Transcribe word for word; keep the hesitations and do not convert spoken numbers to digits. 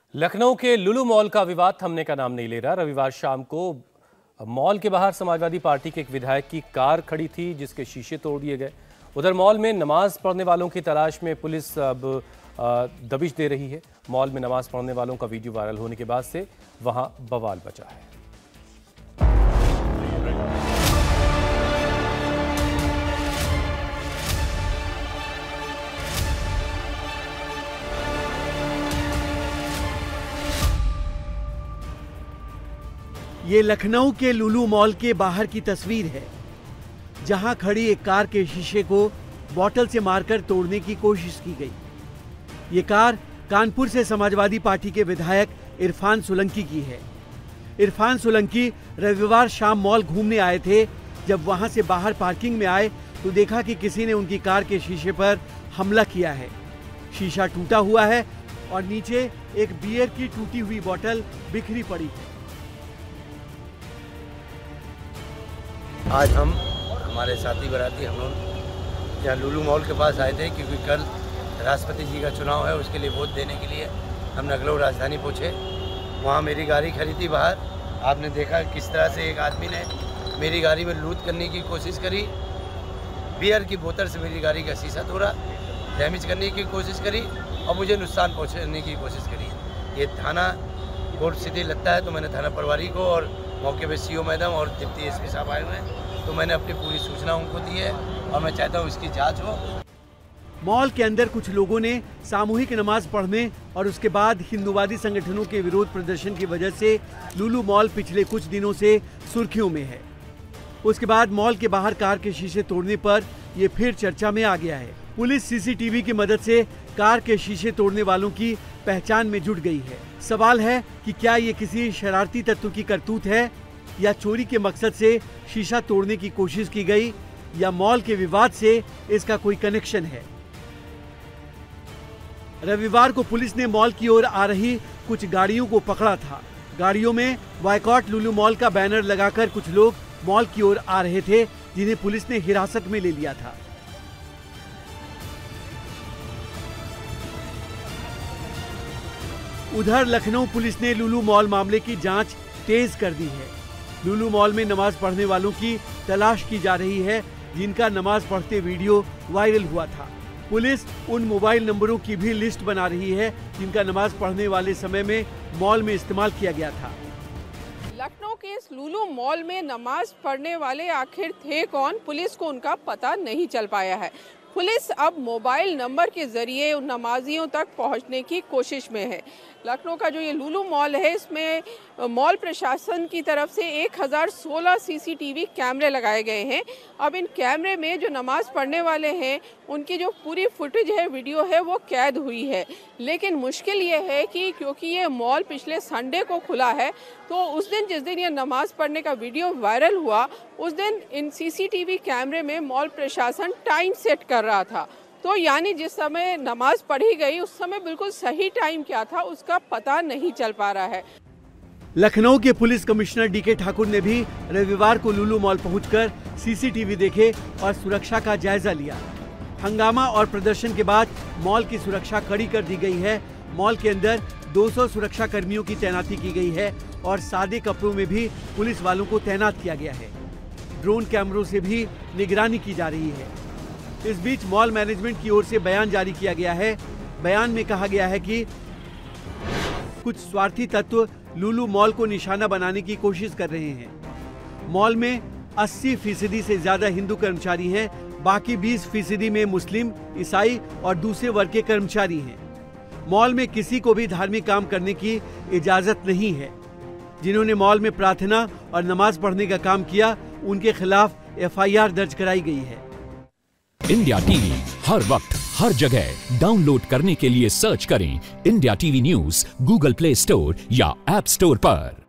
लखनऊ के लुलु मॉल का विवाद थमने का नाम नहीं ले रहा। रविवार शाम को मॉल के बाहर समाजवादी पार्टी के एक विधायक की कार खड़ी थी जिसके शीशे तोड़ दिए गए। उधर मॉल में नमाज पढ़ने वालों की तलाश में पुलिस अब दबिश दे रही है। मॉल में नमाज पढ़ने वालों का वीडियो वायरल होने के बाद से वहां बवाल मचा है। ये लखनऊ के लुलु मॉल के बाहर की तस्वीर है, जहां खड़ी एक कार के शीशे को बोतल से मारकर तोड़ने की कोशिश की गई। ये कार कानपुर से समाजवादी पार्टी के विधायक इरफान सोलंकी की है। इरफान सोलंकी रविवार शाम मॉल घूमने आए थे। जब वहां से बाहर पार्किंग में आए तो देखा कि किसी ने उनकी कार के शीशे पर हमला किया है। शीशा टूटा हुआ है और नीचे एक बियर की टूटी हुई बोतल बिखरी पड़ी है। आज हम हमारे साथी बराती हम लोग यहाँ लुलु मॉल के पास आए थे क्योंकि कल राष्ट्रपति जी का चुनाव है, उसके लिए वोट देने के लिए हम लखनऊ राजधानी पहुँचे। वहाँ मेरी गाड़ी खड़ी थी बाहर। आपने देखा किस तरह से एक आदमी ने मेरी गाड़ी में लूट करने की कोशिश करी, बियर की बोतल से मेरी गाड़ी का शीशा तोड़ा, डैमेज करने की कोशिश करी और मुझे नुकसान पहुँचाने की कोशिश करी। ये थाना कोर्ट सिटी लगता है, तो मैंने थाना प्रभारी को और मौके पे सीओ मैडम और डिप्टी एसपी साहब आए हुए हैं, तो मैंने अपनी पूरी सूचना उनको दी है और मैं चाहता हूँ इसकी जांच हो। मॉल के अंदर कुछ लोगों ने सामूहिक नमाज पढ़ने और उसके बाद हिंदूवादी संगठनों के विरोध प्रदर्शन की वजह से लुलु मॉल पिछले कुछ दिनों से सुर्खियों में है। उसके बाद मॉल के बाहर कार के शीशे तोड़ने पर यह फिर चर्चा में आ गया है। पुलिस सीसीटीवी की मदद से कार के शीशे तोड़ने वालों की पहचान में जुट गई है। सवाल है कि क्या ये किसी शरारती तत्व की करतूत है या चोरी के मकसद से शीशा तोड़ने की कोशिश की गई या मॉल के विवाद से इसका कोई कनेक्शन है। रविवार को पुलिस ने मॉल की ओर आ रही कुछ गाड़ियों को पकड़ा था। गाड़ियों में बॉयकॉट लुलु मॉल का बैनर लगाकर कुछ लोग मॉल की ओर आ रहे थे, जिन्हें पुलिस ने हिरासत में ले लिया था। उधर लखनऊ पुलिस ने लुलु मॉल मामले की जांच तेज कर दी है। लुलु मॉल में नमाज पढ़ने वालों की तलाश की जा रही है, जिनका नमाज पढ़ते वीडियो वायरल हुआ था। पुलिस उन मोबाइल नंबरों की भी लिस्ट बना रही है जिनका नमाज पढ़ने वाले समय में मॉल में इस्तेमाल किया गया था। लखनऊ के इस लुलु मॉल में नमाज पढ़ने वाले आखिर थे कौन, पुलिस को उनका पता नहीं चल पाया है। पुलिस अब मोबाइल नंबर के जरिए उन नमाजियों तक पहुंचने की कोशिश में है। लखनऊ का जो ये लुलु मॉल है, इसमें मॉल प्रशासन की तरफ से एक हज़ार सोलह सीसीटीवी कैमरे लगाए गए हैं। अब इन कैमरे में जो नमाज पढ़ने वाले हैं उनकी जो पूरी फुटेज है, वीडियो है, वो कैद हुई है। लेकिन मुश्किल ये है कि क्योंकि ये मॉल पिछले संडे को खुला है, तो उस दिन जिस दिन ये नमाज पढ़ने का वीडियो वायरल हुआ, उस दिन इन सीसीटीवी कैमरे में मॉल प्रशासन टाइम सेट कर रहा था। तो यानी जिस समय नमाज पढ़ी गई उस समय बिल्कुल सही टाइम क्या था उसका पता नहीं चल पा रहा है। लखनऊ के पुलिस कमिश्नर डी के ठाकुर ने भी रविवार को लुलु मॉल पहुंचकर सीसीटीवी देखे और सुरक्षा का जायजा लिया। हंगामा और प्रदर्शन के बाद मॉल की सुरक्षा कड़ी कर दी गई है। मॉल के अंदर दो सौ सुरक्षा कर्मियों की तैनाती की गई है और सादे कपड़ों में भी पुलिस वालों को तैनात किया गया है। ड्रोन कैमरों से भी निगरानी की जा रही है। इस बीच मॉल मैनेजमेंट की ओर से बयान जारी किया गया है। बयान में कहा गया है कि कुछ स्वार्थी तत्व लुलु मॉल को निशाना बनाने की कोशिश कर रहे हैं। मॉल में अस्सी फीसदी से ज्यादा हिंदू कर्मचारी हैं, बाकी बीस फीसदी में मुस्लिम, ईसाई और दूसरे वर्ग के कर्मचारी हैं। मॉल में किसी को भी धार्मिक काम करने की इजाजत नहीं है। जिन्होंने मॉल में प्रार्थना और नमाज पढ़ने का काम किया, उनके खिलाफ एफ आई आर दर्ज कराई गई है। इंडिया टीवी हर वक्त हर जगह डाउनलोड करने के लिए सर्च करें India TV news Google Play Store या ऐप स्टोर पर।